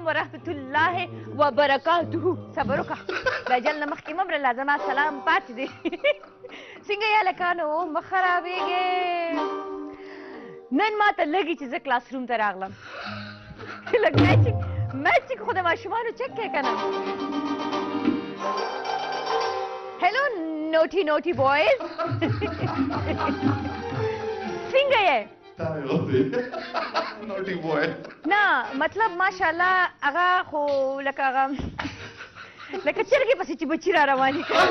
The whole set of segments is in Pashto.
ورحمة الله وبرکاته. صبر وکړه د اجل نه مخکې مه مړله زما سلام پاتې دی. څنګه یې هلکانو مه خرابېږې. نن ماته لږي چې زه کلاس روم ته راغلم. لږ میچینګ خو د ماشومانو چک کې که نه. هلو نوټي نوټي بویز. څنګه یې؟ نوټي بوی نه مطلب ماشاءالله هغه خو لکه هغه لکه چرګې پسې چې بچي را روانې کړي.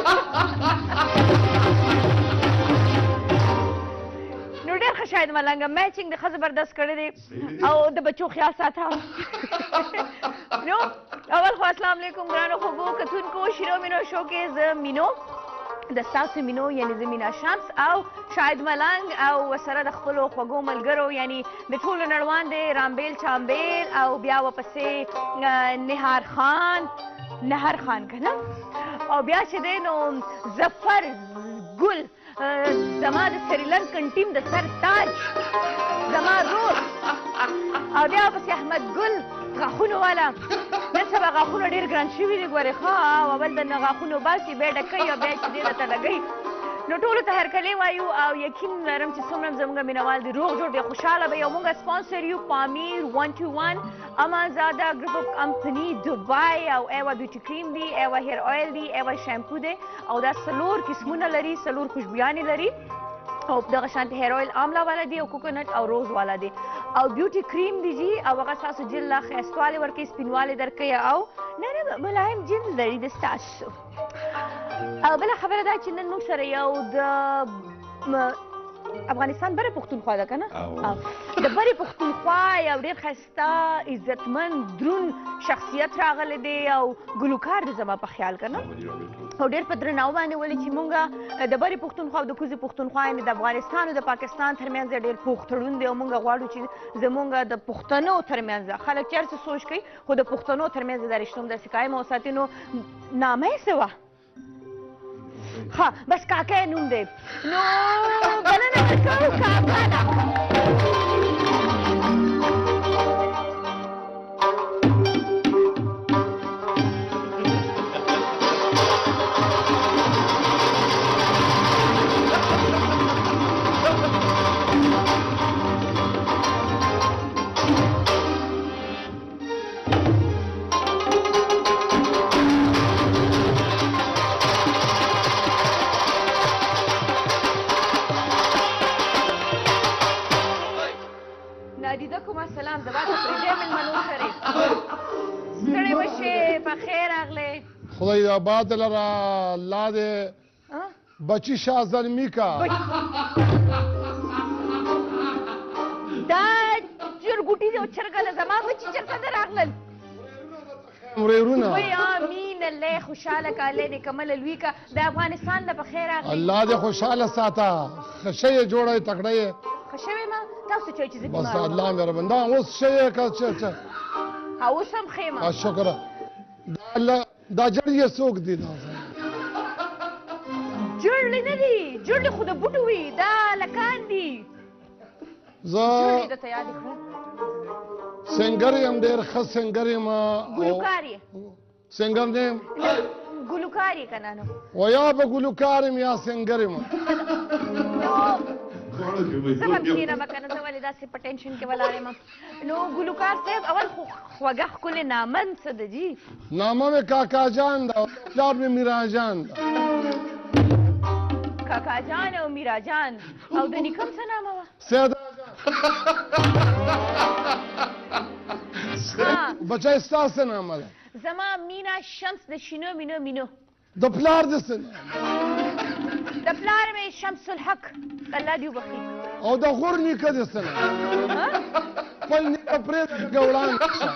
نو ډېر ښه شاید ملنګه میچینګ د ښه زبردست کړی دی او د بچو خیال ساته. نو اول خو السلام علیکم ګرانو خوږو کتونکو شیرو مینو شو کې زه مینو د ستاسو مینو یعنې زه مینا شمس او شاهد ملنګ او سره د خپلو خوږو ملګرو یعنې د ټولو نړوان دی رامبیل چامبیل او بیا ورپسې نهار خان که نه او بیا چې دی نو ظفر ګل زما د سریلنکن ټیم د سر تاج زما رور او بیا ورپسې احمد ګل غاښونو والا نن سبا غاښونه ډېر ګران شوي دي ګورې ښه او اول د نه غاښونو باسي بیا ډکوي او بیا چې دې درته لګوي. نو ټولو ته هرکلی وایو او یقین لرم چې څومره زموږ مینوال دي روغ جوړ دي خوشحاله به یو موږ سپانسر یو پامیر 121 امازاده ګروپ اف کمپني دبای او ایوا بیوټي کریم دی ایوا هیر اویل دی ایوا شیمپو دی او دا 4 قسمونه لري 4 خوشبویانې لري او دغه شانتې هیر اویل آملا والا دی او کوکونټ او روز والا دی او بیوټي کریم دی جی او هغه ستاسو جلد لا ښایستوالی ورکوي سپینوالی درکوي او نرم ملایم جلد لري د ستاسو. او بله خبره دا چې نن موږ سره یو د افغانستان بره پښتونخوا ده که نه د برې پښتونخوا یو ډېر ښایسته عزتمند دروند شخصیت راغلی دی او ګلوکار دی زما په خیال که نه او ډېر په درناوي باندې ولې چې مونږ د برې پښتونخوا او د کوزې پښتونخوا یعنې د افغانستان او د پاکستان ترمنځ ډېر پوخ تړون دی او مونږ غواړو چې زمونږ د پښتنو ترمنځ خلک چې هر څه سوچ کوي خو د پښتنو ترمنځ دا رشته هم داسې قایم وساتي. نو نامه یې څه وه؟ ها بس کاکا یې نوم دی. نو بلنه درکوو کاکا ده. نادیده کومه سلام زما ته پرېږدی مېلمنو سره ستړی وشې په خیر راغلی خدای آباد لره الله دې بچي شاه زلمي کا دا چرګوټي دي او چرګله زما بچي چېرته نه راغلل ورېرونه وایي امین الله یې خوشحاله کا الله دې کمله لوی کا د افغانستان نه په خیر راغلی الله دې خوشحاله ساته ښه یې جوړه یې تکړه یې ښه شوې ما تاسو چې زه بس الله مهربان دا اوس ښه یې که څه اوس هم ښه یم شکر دا جړ یې څوک دي دا جړلې نه دي جړلې خو د بوټو وي دا لکان دي زه جړلې درته یادې کړم سنګر یم ډېر ښه سنګر یم ګلوکار یې سنګر نه یم ګلوکار یې که نه نو و یا به ګلوکار یم یا سنګر یم زه هم کښېنم که نه زه ولې داسې په ټینشن کې ولاړ یم نو ګلوکار صاحب اول خو خوږه ښکلې نامه څه ده جي نامه مې کاکا جان ده پلار مې میرا جان ده کاکا جان او میرا جان او د نیکه څه نامه وه سیدا جان بچی ستا څه نامه ده زما مینا شمس د شینو مینو مینو د پلار د څه نامه د پلار مې شمس الحق الله دې وبخي او د غور نیکه د څه نامه خپل نیکه پرېږده لږه وړاندې شه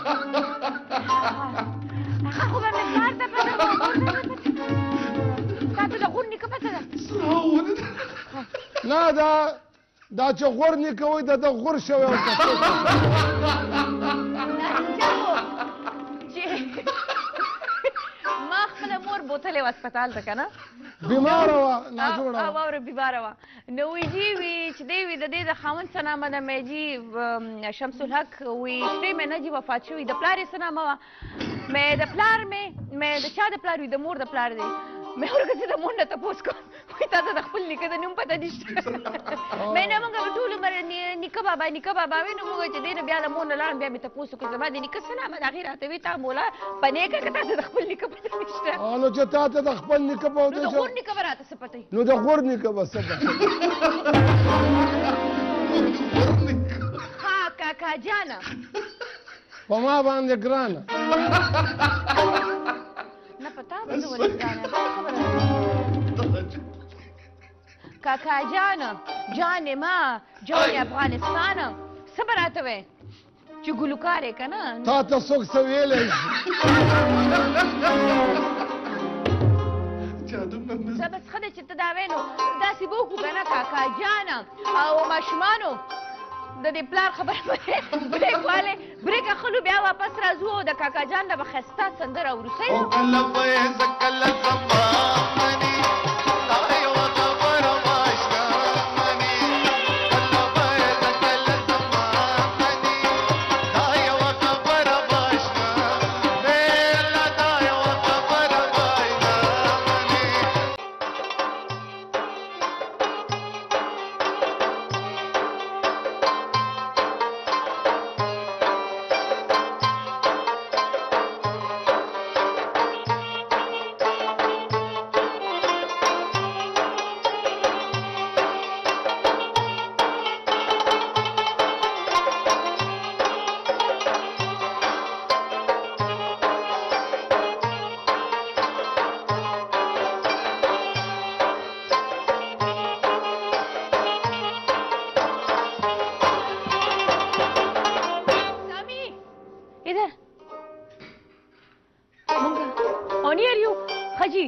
هغه خو به مې پلار ته پته وه تا ته د غور نیکه پته ده نه دا چې غور نیکه وایي د غور شوی او ما خپله مور بوتلې وه هسپتال ته که نه بیماره وه ناجوړه وه واوره بیماره وه نو ویجي وي چې دی وي د دې د خاوند څه نامه ده میجي شمس الحق وي شپې مې نه جي وفات شوي د پلار یې څه نامه وه مې د پلار مې د چا د پلار وي د مور د پلار دی مې ورکه د مور نه تپوس کوم وایي تا ته د خپل نیکه د نوم پته نشته مې نه موږ به ټول عمر نیکه بابا وي نو موږ چې دی نه بیا د مور نه لاړم بیا مې تپوس وکړو زما د نیکه څه نامه ده هغې راته وایي تا مولا په نیکه که تا ته د خپل نیکه پته نشته نو چې تا ته د خپل نیکه په نو د غور نیکه به راته څه پته وي نو د غور نیکه به څه پته ها کاکا جانه په ما باندې ګرانه نه پتا باندې ولې ګرانه دا خبره کاکا جانه جان ما جان افغانستان څه به راته وایې چې ګلوکار یې که نه تا ته څوک څه ویلی شي څه بس ښه دی چې ته دا وایې نو داسې به وکړو که نه کاکا جانه او ماشومانو د دې پلار خبره بریک والی بریک اخلو بیا واپس راځو او د کاکا جان نه به ښایسته سندره اورو صحیح خجي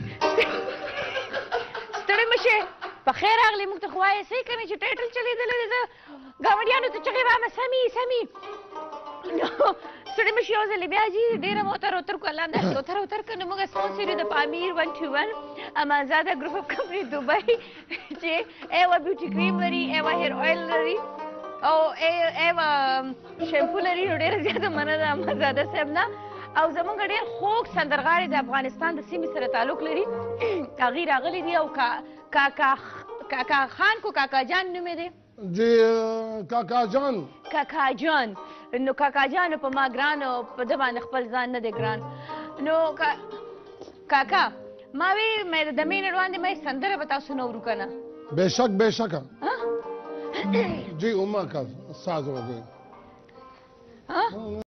ستړی مشه په خیر راغلی موږ ته خو وایې صحیح که نه چې ټایټل چلېدلی دی زه ګاونډیانو ته چغې وهمه سمي نو ستړی مشه یو ځلې بیا جي ډېره مو اوتر کو الله داسې اوتر که نو موږ سپونسر یو د پامیر 121 امازاده ګروپ اف کمپني دوبۍ چې ایوه بیوټي کریم لري ایوه هیر اویل لري او ایوه شیمپو لري نو ډېره زیاته مننه ده امازاده صاحب نه او زمونږ ډېر خوږ سندرغاړي د افغانستان د سیمې سره تعلق لري هغوی راغلي دي او کاکا خان کو کاکا جان نوم یې دی جی کاکا جان نو کاکا جان په ما ګران او په ده باندې خپل ځان نه دی ګران نو کاکا ما وی مې د دمې نه وړاندې مې سندره به تاسو نه اورو که نه بېشک جی اوما کا ساز وګورئ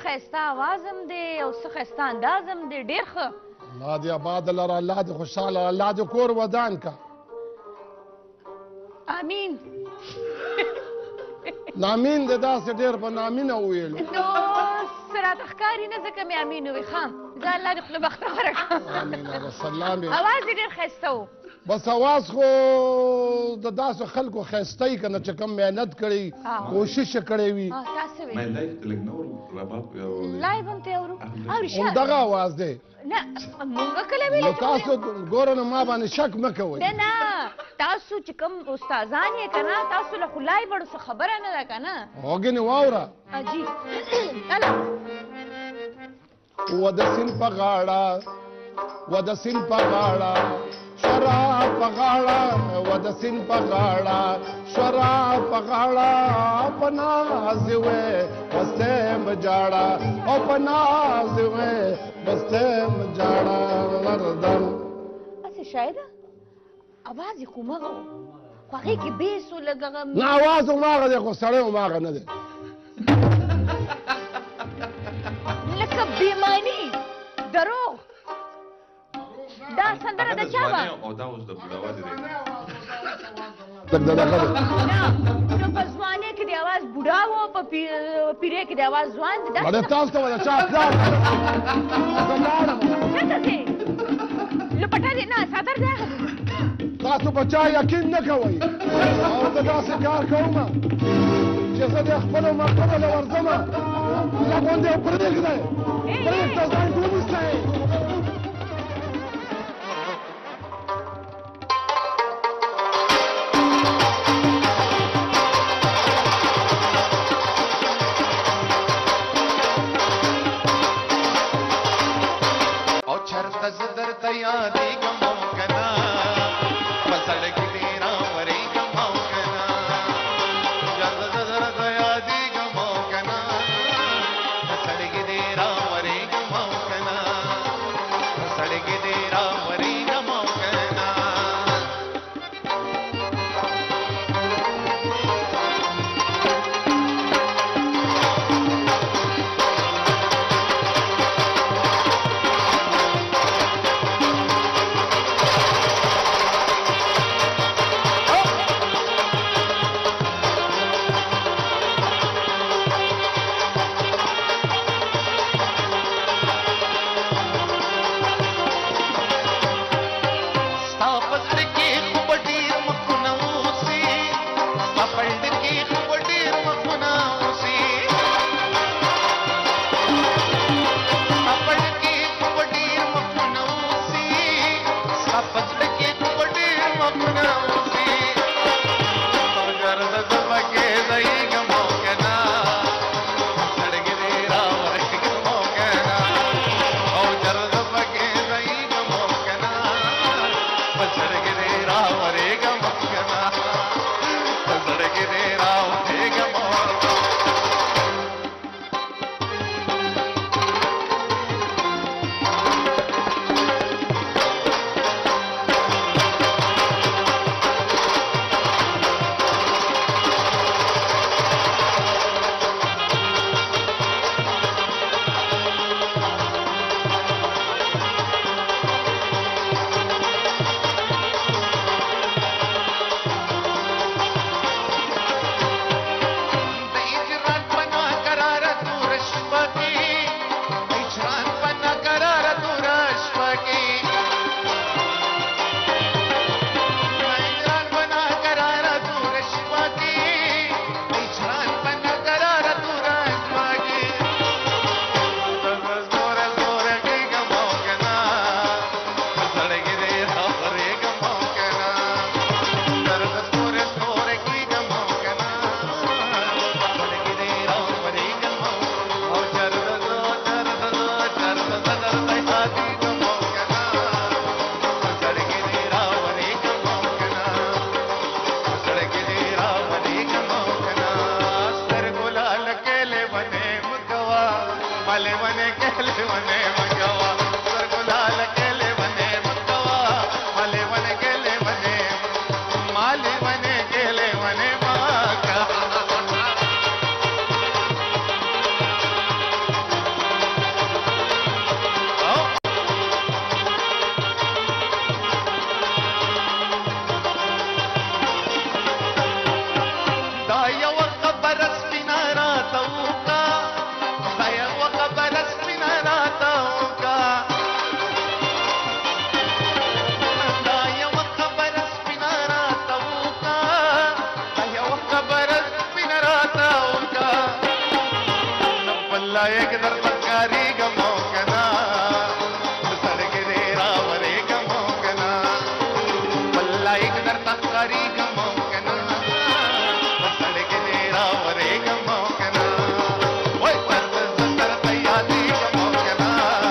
ښایسته आवाज هم دی او څه ښایسته انداز هم دی ډېر ښه الله دې آباد لره الله دې خوشحاله الله دې کور ودان کا امین نامین دې داسې ډېر په نامینه وویلو نو څه راته ښکاري نه ځکه مې امین ووي ښه زه الله دې خوله بختوره کړم امین وسلام اواز یې ډېر ښایسته و بس اواز خو د داسې خلکو ښایسته یي که نه چې کوم محنت کړی کوشش یې کړی وي تاسو وی لایف لایو هم ته اورو اوري شه همدغه اواز دی نه مونږ کله ویلې نو تاسو ګوره نو ما باندې شک مه کوئ نه نه تاسو چې کوم استادان یې که نه تاسو له خو لایو څه خبره نه ده که نه هوګنې واوره جی اله و د سیند په غاړه و د سیند په غاړه شراب په غاړه و د سیند په غاړه شراب په غاړه په ناز وې بسته مجاړه او په ناز وې بسته مجاړه وردن اسه شاید اواز یې کومه خو هغې کې بیس و لږ هغه نه اواز هماغه دی خو سړی هماغه نه دی لکه بېماني دروغ دا سندره د چا وه او دا اوس د بوډاوا دی لږ د دغه دی نه نو په ځوانۍ کې د اواز بوډا و په پیرۍ کې د اواز ځوان دی وړې تاسو ته ولا چا پلار زه لاړم چېرته ځې لپټه دی نه څادر دی هغه تاسو په چا یقین نه کوئ او زه داسې کار کوم چې زه د خپلو مرتبو له ورځم زه غوندې پرېږدئ پرېږده ځان ونیسئ एक दर तकारी गमो कना सड़क रेरा वरे गमो कना बल्ला एक दर तकारी गमो कना सड़क रेरा वरे गमो कना ओए सर तैयारी गमो कना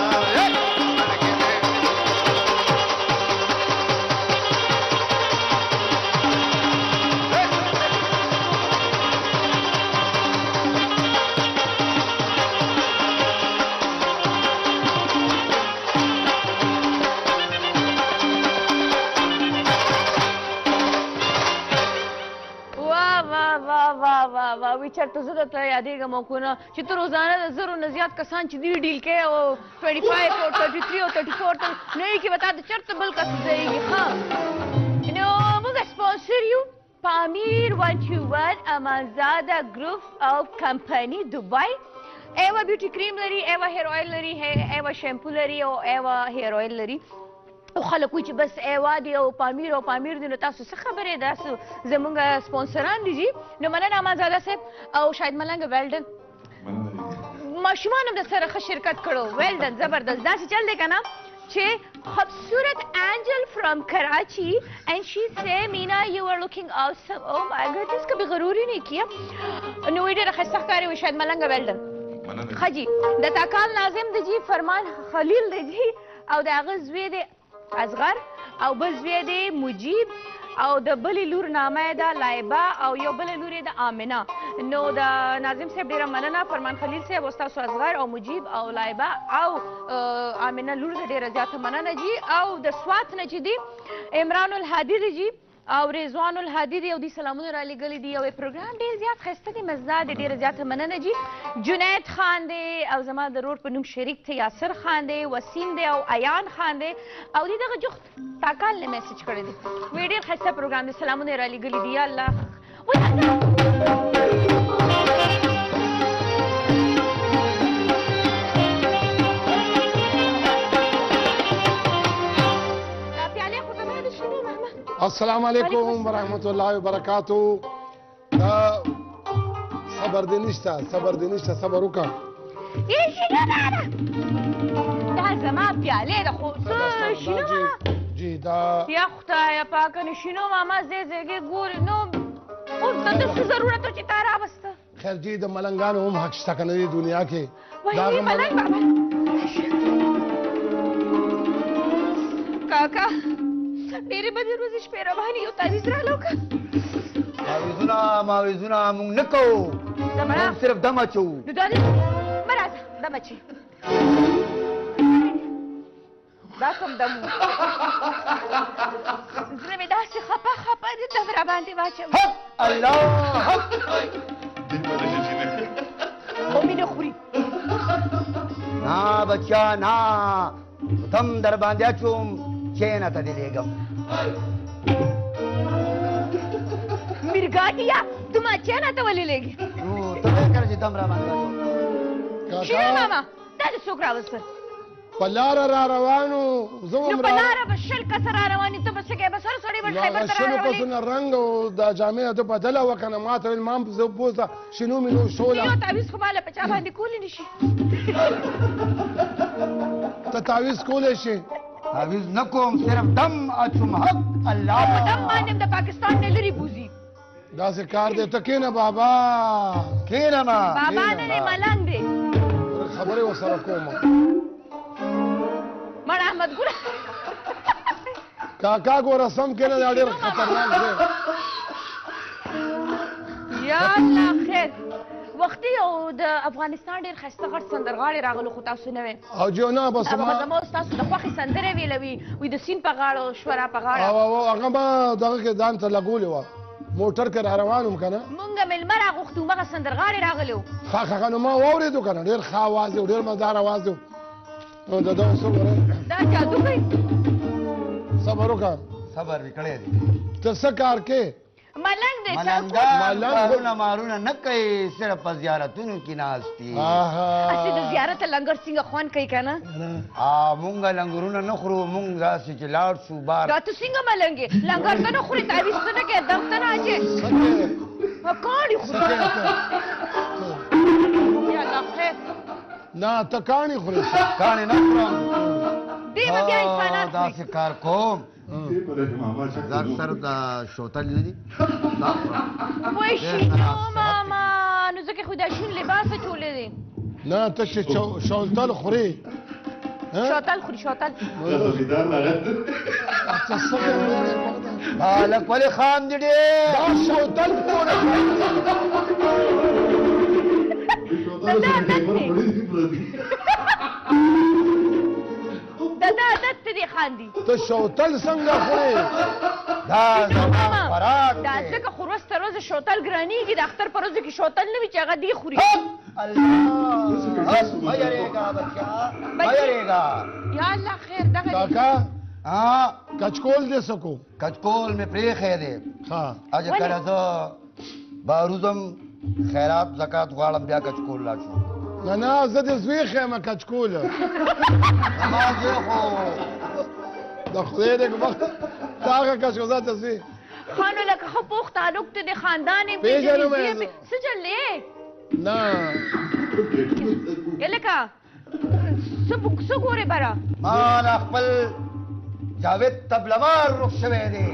چرته زه درته یادېږم او که نه چې ته روزانه د زرو نه زیات کسان چې دوی ډیل کوي او 25 او 33 او 34 نو یې کې به تا د چرته بل کس ځایږي ښه نو موږ سپانسر یو پامیر 121 امانزاده ګروپ او کمپنی دبی ایوه بیوټي کریم لري ایوه هیر اویل لري ایوه شیمپو لري او ایوه هیر اویل لري او خلک وایي چې بس ایوا دی او پامیر دی نو تاسو څه خبرې داسې زموږ سپانسران دي جي نو مننه امانزاده صاحب او شاید ملنګ ویلډن ماشومان هم د سره ښه شرکت کړو ویلډن زبردست داسې چل دی که نه چې خوبصورت انجل فرام کراچی اینڈ شی سے مینا یو آر لوکنگ آسم او مائی گڈنس کبھی غروری نہیں کیا نو وی ډېره ښایسته ښکاري وي شاید ملنګ ویلډن ښه جي د تاکال ناظم دی جي فرمان خلیل دی جي او د هغه زوی دی اصغر او بل زوی دی مجیب او د بلې لور نامه یې ده لایبه او یو بله لور یې ده آمنه نو د ناظم صاحب ډېره مننه فرمان خلیل صاحب او ستاسو اصغر او مجیب او لایبه او آمنه لور ده ډېره زیاته مننه جي او د سوات نه چې دي عمران الهادي دی جي او رضوان الهادي دی او دوی سلامونه رالیږلي دي او پروګرام ډېر زیات ښایسته دی مزدار دی ډېره زیاته مننه جي جنید خان دی او زما د رور په نوم شریک ته یاسر خان دی وسیم دی او ایان خان دی او دوی دغه جخت تاکال نه میسج کړی دی وی ډېر ښایسته پروګرام دی سلامونه یې رالیږلي دي یا الله السلام علیکم ورحمت الله وبرکاتو صبر دې نشته صبر وکړه یې شنو ده دا زما پیالې ده خو څه شنو جی دا یا خدایه پاکه نو شنو ماما زیږې ګورې نو اوس دته څه ضرورت و چې تا راوسته خیر جی د ملنګانو هم حق شته که نه دي دنیا کې وایي ملنګ بابا کاکا ډېرې بدې ورځې شپې روانې یو تعویز راغلو که ماویزونه موږ نه کوو موږ صرف دم اچوو نو دا دې مه راځه دم اچې دا کوم دم و زړه مې داسې خپه دې دم راباندې واچوي حق الله حق او مې نه خوري نه بچا نه دم در باندې اچوم کښېنه ته دې لېږم میرګاټیا ته ما چېنه ته ولې لېږې نو ته وایې کړه چې دم را باندې اچوم شنو ماما دا دې څوک راوستل په لاره را روانو زه نو په لاره به 20 کسه را روان ته به څه کوې بس هر سړی به خیبر ته شنو راولي کسونه رنګ او دا جامې ده بدله وکړه نه ما ته ویل ما هم زه پوسته شنو مینو شوله یو تعویز خو ماله په چا باندې کولی نه شي ته تعویز کولی شي تعویز نه کوم صرف دم اچوم حق الله په دم باندې د پاکستان نه لرې بوځي داسې کار دی ته کښېنه بابا کښېنه ما بابا نه دی ملنګ دی خبرې ورسره کوم مړ احمد ګوره کاکا ګوره سم کښېنه دا ډېر خطرناک دی یا الله خیر وختي او د افغانستان ډېر ښایسته غټ سندرغاړي راغلو خو تاسو نه وې او جو نه بس هغه زما اوس تاسو د خوښې سندرې ویلوي وي د سیند په غاړه شورا په غاړه او هغه به دغه کې ځان ته لګولې وه موټر کې را روان وم که نه مونږ مېلمه راغوښتو همغه سندرغاړي راغلي وو ښه نو ما واورېدو که نه ډېر ښه اواز دی ډېر مزدار اواز دی نو د دغه څه ګورې دا جادو کوي صبر وکړه صبر مې کړی دی ته څه کار کې ملنګ دی ملنګ مارونه نه کوي صرف په زیارتونو کې ناست دي اصلي د زیارت لنګر څنګه خوند کوي که نه مونږ لنګرونه نه خورو مونږ داسې چې لاړ شو بار دا ته څنګه ملنګ یې لنګر ته نه خورې تعویز ته نه کوې درد ته نه اچې کاڼي خوري یا الله خیر نه ته کاڼي خورې کاڼې نه خورم دې به بیا انسانان خوري. داسې کار کوم ځان سره د شوتل نه دي دا خورم. وای شینو ماما نو ځکه خو دا شین لباس اچولی دی. نه ته چې شوتل خورې شوتل خوري شوتل. څه څه هلک ولې خام دي ډېر دا شوتل پوره دا عادت دی. دا عادت دی خاندي. ته شوتل څنګه خورې دا زما خوراک دا دی. ځکه خو ورځ تر ورځې شوتل ګرانېږي. د اختر په ورځو کې شوتل نه وي چې هغه دی خوري. الله مه یېرېږه بچه مه یېرېږه. یا الله خیر دغه دی. کاکا ها کچکول دې سکو کچکول مې پرېښی دی. ها اجه کله زه باروزم خیرات زکات غواړم بیا کچکول لا شو. نه نه زه دې زوی خیمه کچکوله زما زوی خو د خدای دې وخت دا هغه کچکول ته زوی خانو لکه ښه پوخ تعلق ته د خاندان یې پېژنم پېژنې. زه. څه چل دی؟ نه لکه څه ګورې بره؟ ما له خپل جاوید تبلمار رخ شوی دی.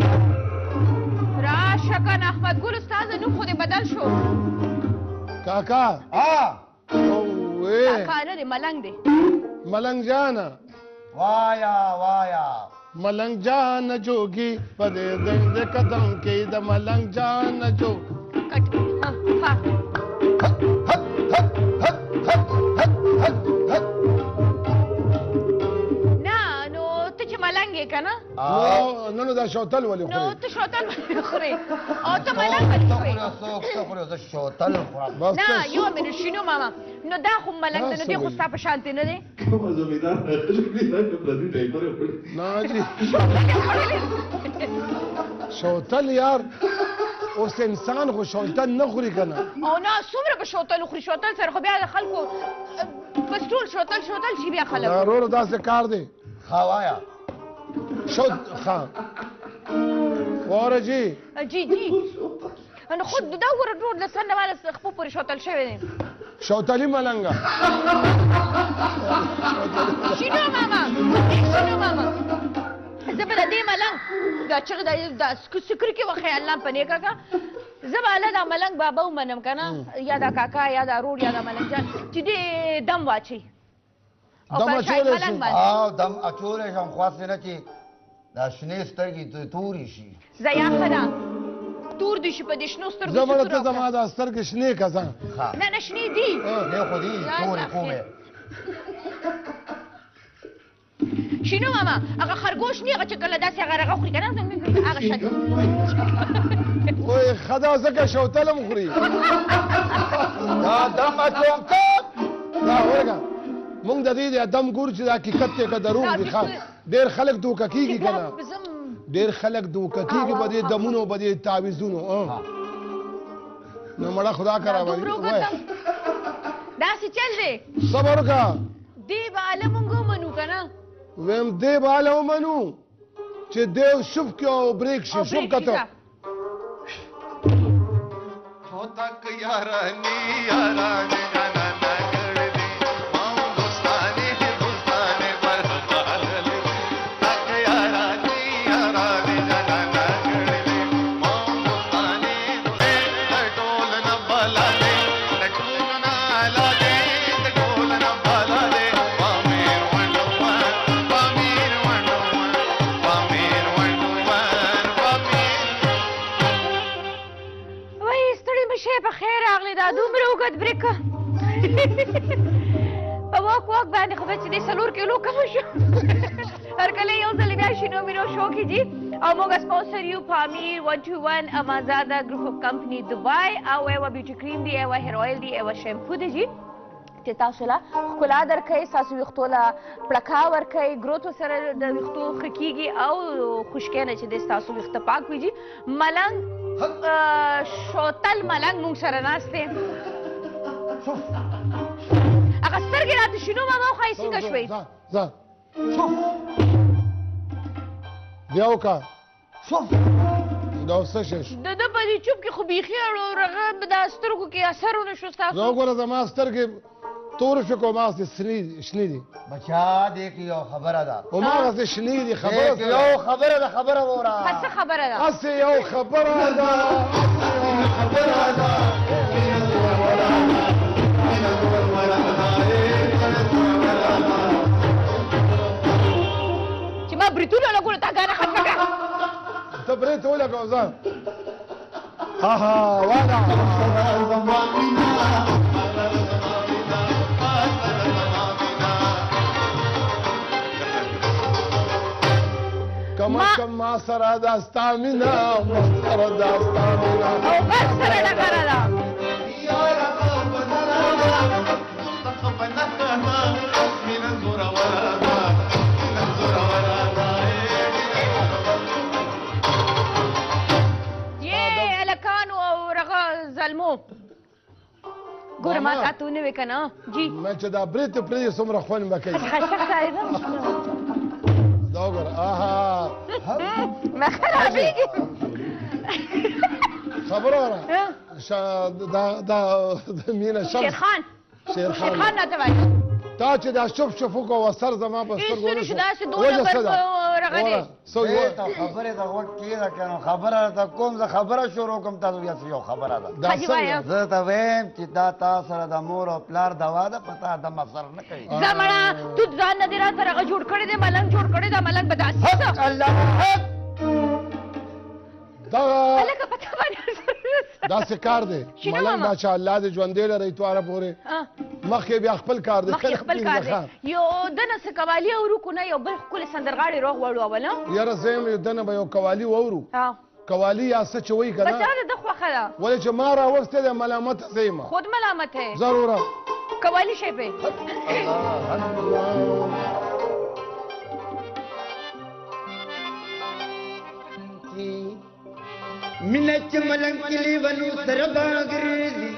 راشه کنه احمد ګل استاد نوم خو دې بدل شو. کاکا اوه کاکا نه دی ملنګ دی. ملنګ جانا وایا وایا ملنګ جان جوگی پدې دې قدم کې د ملنګ جان جو کټ ها نه نو ته چې ملنګ یې که نه نو دا شوتل ولې نو خورې ته شوتل ولې خورې او ته ملنګ ولې خورې؟ څوک خوري زه شوتل خورم. بس نه ته یو منټ شینو ماما نو دا خو ملنګ دی. نو دی خو ستا په شانتې نه دی. نه جی شوتل یار اوس انسان خو شوتل نه خوري کنه او نه څومره به شوتل وخوري. شوتل سره خو بیا د خلکو بس ټول شوتل شوتل شي بیا خلک. ضرور داسې کار دی ها وایا ها واره جی جی نو خود دا وګوره ټول د سر نه ماله خپو پورې شوتل شوی دی. شوتلی ملنګه شینو ماما شینو ماما زه به د دې ملنګ دا چغې دا سکري کې وخی الله پنې کاکا زه به هله دا ملنګ بابا ومنم که نه یا دا کاکا یا دا رور یا دا ملنګ جان چې دې دم واچوي او دم په شاید اچولی ملنګ شي. باندې دم اچولی شم خواست نه چې دا شنې سترګې تورې شي. زیا ښه ده تور دي شي په دې شنو سترګو زه مړه څه ته تور زما دا سترګې شنې که ځه نه نه شنې دي. نه خو دي تورې کومې. شینو ماما هغه خرګوش نه هغه چې کله داسې هغه رغه خوري که نه هغه شد وای ښه ده ځکه شوتل هم خوري دا دم اچوم دا ورګه مونږ د دې دم ګورو چې دا حقیقت دی که دروغ دي ښه ډېر خلک دوکه کېږي که نه ډېر خلک دوکه کېږي په دې دمونو په دې تعویضونو نو مړه خدا کرا داسې چل دی صبر وکړه دې به هله مونږ ومنو که نه ویم دې به هله ومنو چې دیو شوف کې او بریک شي شوف کته تک یارانی یارانی جانا نگڑ دی ماں دوستانی دوستانی پر حال لی تک یارانی یارانی جانا نگڑ دی ماں دوستانی ڈول نہ بالا دے ڈول نہ آلا دے ڈول نہ بالا دے پامیر ونڈوان پامیر ونڈوان پامیر ونڈوان پامیر وای ستړي مه شئ په خیر راغلی دا دومره اوږد بریک په واک باندې خو بس چې دی 4 کیلو کم شو هر کله یو ځل بیا شینو مینو شو کې جي او موږ سپانسر یو پامیر 121 امازاده ګروپ اف کمپنی دبای او یوه بیوټي کریم دی یوه هیر اویل دی یوه شیمپو دی جي چې تاسو له ښکلا درکوي ستاسو ویښتو له پړکا ورکوي ګروتو سره د ویښتو ښه کېږي او خشکۍ نه چې دی ستاسو ویښته پاک وي جي ملنګ شوتل ملنګ مونږ سره ناست دی هغه سترګې راته شینو ماما وښایي څنګه شوې ځه بیا وکړه دا څه شی شو د ده په دې چوب کې خو بیخي رغه د سترګو کې اثر ونه شو ستاسو زه وګوره زما سترګې تور فکر ما سي شنی دي بچا دې کې یو خبره ده او ما سي شنی دي دې کې خبره یو خبره ده خبره وره څه خبره ده اسه یو خبره ده خبره ده چې ما بریتونه لګول تا غاړه ختمه کړه ته برې ته ولګو ځان ها وانا کما سره دا ستامینا سره دا ستامینا او بس سره ډکره ده یې الکانو او رغه ظلمو ګوره ما تا تو نه وې که نه جی ما چې دا برې ته پرېږدي څومره خوند به کوي خشک ښکارېده دا وګوره آها ما خرابېږي خبره وره دا مینه شمس شیرخان شیرخان شیرخان راته وایي تا چې دا شوف شوف وکړو سر زما په سترګو هېڅ نه شو داسې دونه رغه دی خبرې ته غوږ کېږده که نو خبره ته کوم زه خبره شروع کوم تاسو بیا یو خبره ده حاجي وایم زه ته وایم چې دا تا سره د مور او پلار دوا ده په تا دم اثر نه کوي ځه مړه تو ځان نه دې را سره هغه جوړ کړی دی ملنګ جوړ کړی دا ملنګ به داسې څه الله دغه هلکه په تا باندې داسې کار دی شنو ملنګ ماما؟ باچا الله دې ژوندی لرئ تواره پورې مخکې بیا خپل کار دی مخکې خپل کار دی یو دنه څه قوالي اورو که نه یو بل ښکلې سندرغاړې روغ وړو اول یاره زه یم یو دنه به یو قوالي واورو قوالی یا څه چې وایي که بچا نه د ده خوښه ده ولې چې ما راوستی دی ملامته زه یم خود ملامت ہے ضروره قوالی شی پہ منچ ملنگ کلی ونو سر باگریزی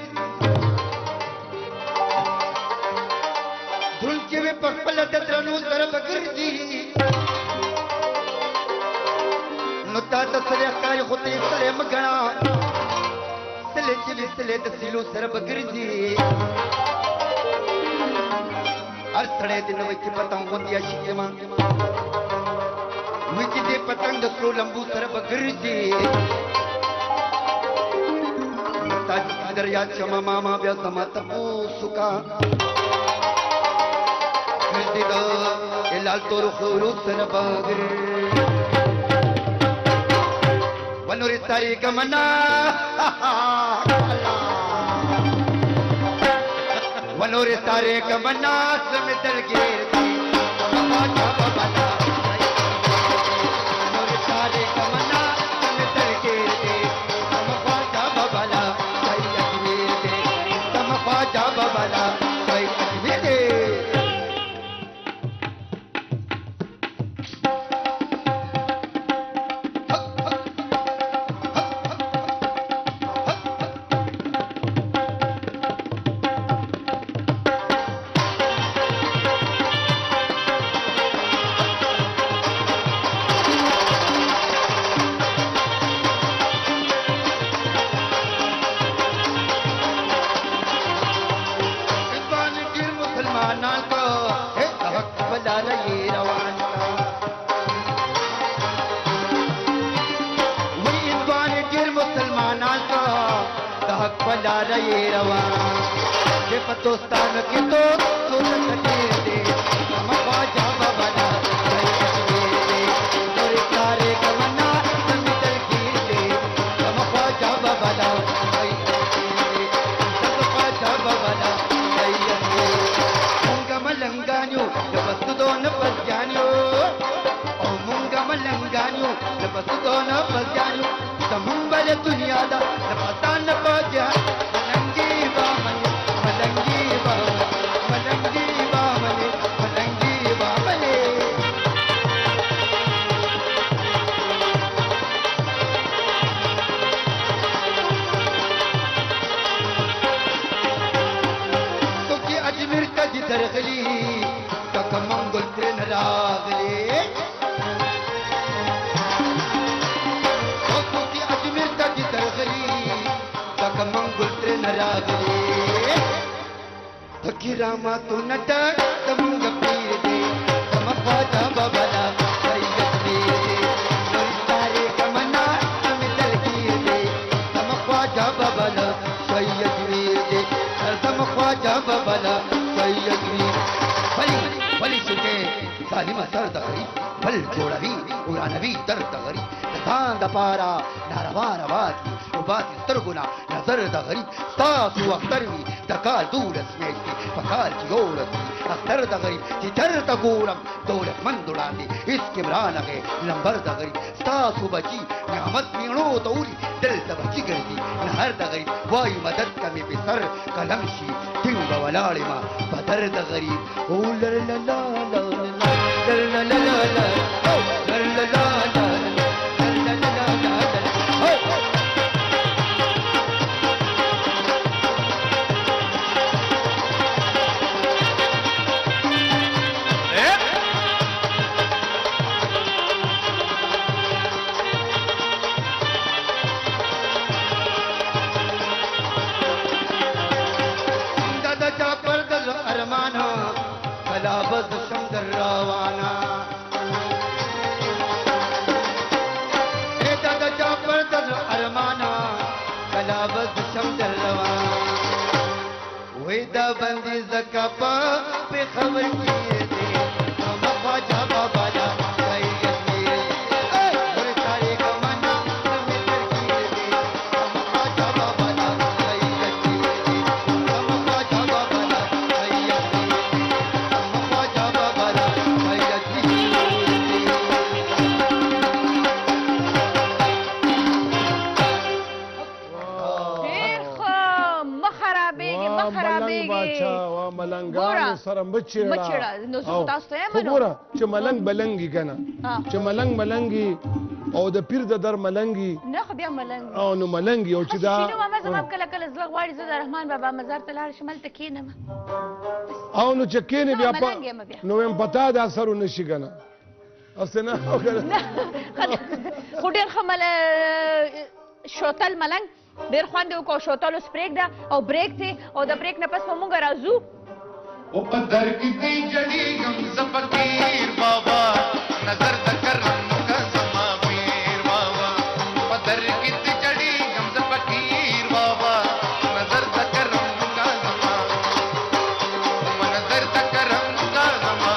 دھلچے میں پخپل تترنو سر بگرزی نتا تسلے اخکاری خطی سلے مگنا سلے چلی سلے تسلو سر بگرزی ارسڑے دن وچ پتنگ ہوندیا شیئے ماں وچ دے پتنگ دسلو لمبو سر بگرزی دریا چما ماما بیا سما تپو سکا کردی دا الال تو رخورو سن باگر ونوری ساری کمنا ونوری ساری کمنا سمتر گیر دی سما چابا بنا ونوری ساری کمنا سمتر گیر دی سما چابا بنا جابا بالا کوئی اجمی دے دوستان کی دوست تکیر دے ہم خواجہ بابانا تکیر دے اور سارے کمنا سمتر گیر دے ہم خواجہ بابانا تکیر دے سب خواجہ بابانا تکیر دے مونگا ملنگانیو لبس دون پس جانیو او مونگا ملنگانیو لبس دون پس جانیو سمنبر دنیا دا لبسان پس جانیو ملنگی بامنی ملنگی بامنی ملنگی بامنی تو کی اجمیر کا جدر غلی کا منگل ترین راغلی کرامتونه ته زمونږ پیر دی زما خواجه بابا دا شریعت پیر دی نور ستارې کمنا مې دلګیر دی زما خواجه بابا دا شریعت پیر دی زما خواجه بابا دا شریعت پیر ولی څوکې ظالمه سر د غریب بل جوړوي ورانوي در د غریب د ځان دپاره ناروا روا دي وباسي سترګو نه نظر د غریب ستاسو اختر وي د کال 12 میاشتې په کال کې 11 وي اختر د غریب چې چېرته ګورم دولتمند وړاندې هېڅ کې مې رانغی نمبر د غریب ستاسو بچي نعمت میڼو ته وړي دلته بچي ګرځي نهر د غریب وایي مدد که مې په سر قلم شي ټینګ به ولاړ یمه بدر د غریب او لرللالا بد شمدر روانا ایتا دا چاپر در ارمانا کلا بد شمدر روانا وی دا بندی زکا پا پی خبر کیے دے مخوا جا بابا دا سیت میرے وی سارے کمانا سمیتر کیے دے مخوا جا بابا دا سیت میرے مخوا جا بابا دا سیت میرے ملنګانو سره مچېړه نو زه تاسو ته یم نو ګوره چې ملنګ بلنګي کنه چې ملنګ ملنګي او د پیر د در ملنګي نه خو بیا ملنګ او نو ملنګي او چې دا شنو ماما زما کله کله زړه غواړي زه د رحمان بابا مزار ته لاړ شم هلته کښېنم او نو چې کښېنې بیا ملنګ یم بیا نو یم پتا د اثرو نشي کنه هسې نه خو ډېر ښه شوتل ملنګ ډېر خوند یې وکړو شوتل اوس پرېږده او بریک دی او د بریک نه پس به مونږ راځو او په در کې دی جړېږم زه فقیر بابا نظر د کرم که زما پیر بابا په در کې دی جړېږم زه فقیر بابا نظر د کرم که زما نظر د کرم که زما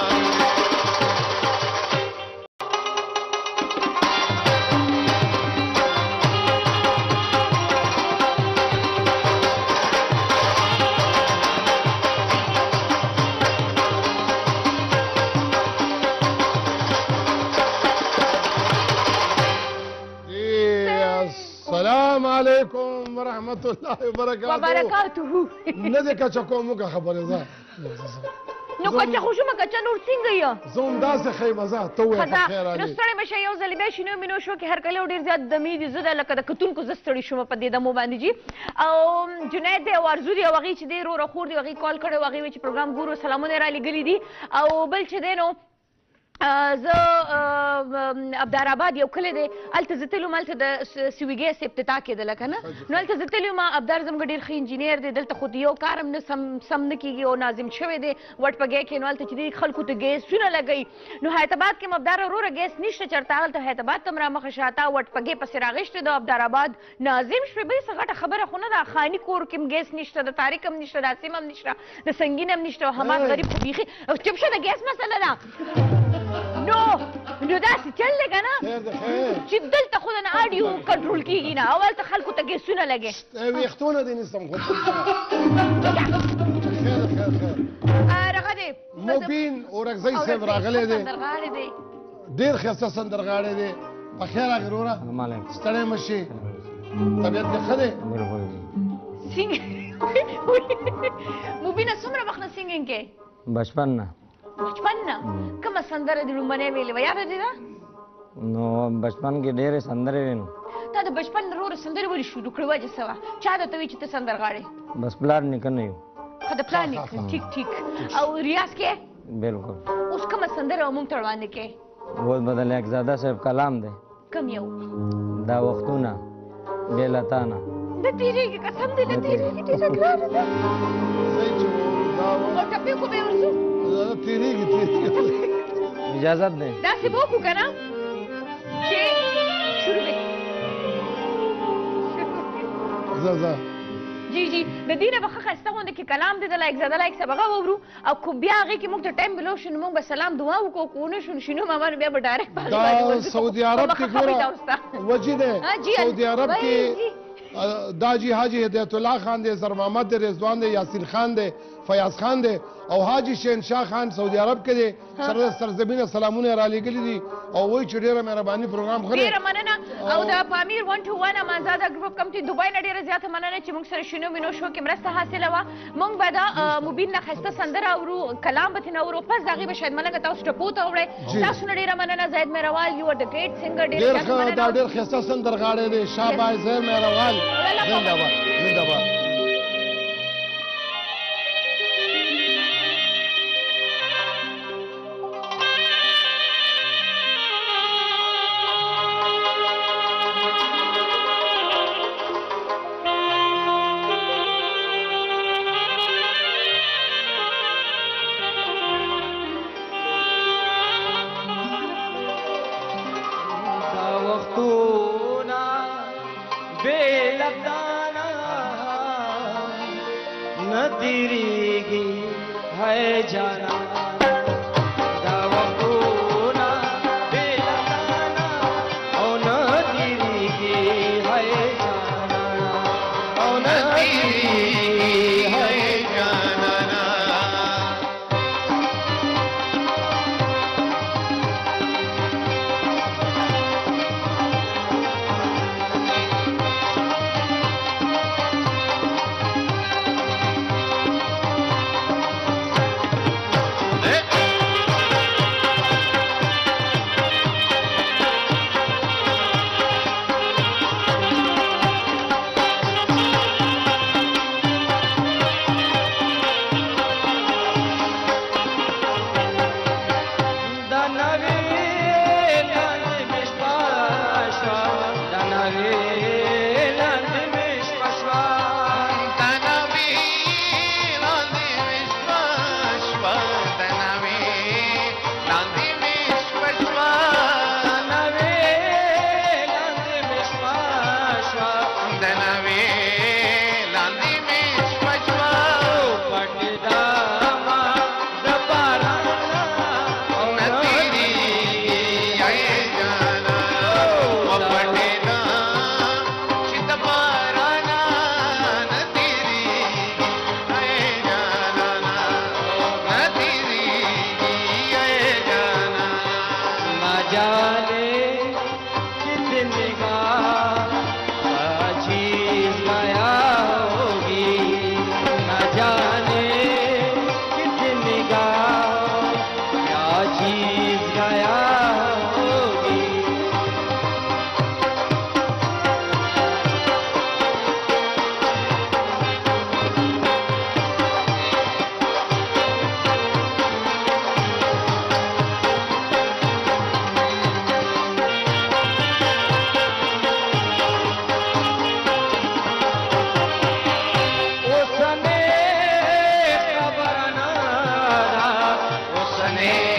السلام علیکم ورحمت الله وبرکاته نه دې کچه کوم موږ خبرې ده نو کچه خو شومه کچه نور څنګه یې زه همداسې ښیم زه ته ووایه په خیر نو ستړی مه شئ یو ځلې بیا شینو مینو شو کې هر کله ډېر زیات دمې دي زه د لکه د کتونکو زه ستړي شومه په دې دمو باندې جي او جنید دی او ارزو دی او هغې چې دی روره خور دی هغې کال کړی و هغې وایي چې پروګرام ګورو سلامونه یې رالیږلي دي او بل چې دی نو زه ابدارآباد یو کلی دی هلته زه تللی وم هلته د سوي ګیس افتتاح کېدله که نه نو هلته زه تللی وم ابدار زموږ ډېر ښه انجینیر دی دلته خو د یو کار هم نه سم نه کېږي او ناظم شوی دی وټ په ګی کې نو هلته چې دی خلکو ته ګیسونه لګوي نو حیات آباد کې م ابدار وروره ګیس نشته چېرته هلته حیات آباد ته م رامخه شاته وټ په ګی پسې راغېشتی د ابدارآباد ناظم شوی بهې څه غټه خبره خو نه ده خاني کور کې م ګیس نشته د طارق هم نشته د عاصم هم نشته د سنګین هم نشته او حماد غریب خو بیخي چپ شه د ګیس مسله ده نو داسې چل دی که نه چې دلته خو د نه اډیو کنټرول کېږي نه او هلته خلکو ته ګیسونه لګې ویښتونه دې نیسم خو رغه دی مبین اورکزی صاحب راغلی دی سندرغاړی دی ډېر ښایسته سندرغاړی دی په خیر راغې وروره ستړی مه شي طبیعت دې ښه دی مبینه څومره وخت نه سینګینګ کې بچپن نه بچپن نه کومه سندره دې لومړنۍ ویلې وه یاده دې ده نو بچپن کې ډېرې سندرې وې نو تا د بچپن نه وروره سندرې ولې شروع کړې وجه څه وه چا درته وایي چې ته سندرغاړې بس پلار نیکه نه یو ښه د پلار نیکه ټیک ټیک او ریاض کې بالکل اوس کومه سندره موږ ته وړاندې کې اوس به د لیکزاده صاحب کلام دی کوم یو دا وختونه بې له تا نه نه تېرېږي قسم دې نه تېرېږي ډېره ګرانه ده او ټپ पे को पे ورسو تیریږي اجازت دیں دا سی بو کو کنه چې شروع وکړي زه جی جی د دې نه بخښه خسته غونډه کې کلام دې د لایک زده لایک سبغه وورو او کو بیا هغه کې موږ ته ټایم بلو شنو موږ به سلام دعا وکړو کو نه شنو ما بیا به ډایرکټ دا سعودي عرب کې ګوره وجه ده سعودي عرب کې دا جی حاجی هدایت الله خان دې سر محمد دې رضوان دې یاسین خان دې فیاض خان دې او حاجی شهنشاه خان سعودي عرب کې دې سرزمین سلامونه را لېږلي دي او وایي چې ډېره مهرباني پروګرام خره ډېره مننه او د پامیر 121 امانزاده ګروپ کمټي دوبۍ نه ډېره زیاته مننه چې موږ سره شنو مینو شو کې مرسته حاصله وه موږ به دا مبین نه ښایسته سندره اورو کلام به ترې نه اورو پس د هغې به شاید ملنګه تاسو ټپو ته وړئ تاسو نه ډېره مننه زید مهروال یو د ګریټ سنګر ډېر دا ډېر ښایسته سندرغاړی دی شاباش زید مهروال زنده‌باد زنده‌باد उसने